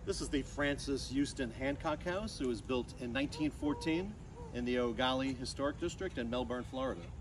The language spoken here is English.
This is the Francis Houston Hancock House. It was built in 1914 in the Gallie Historic District in Melbourne, Florida.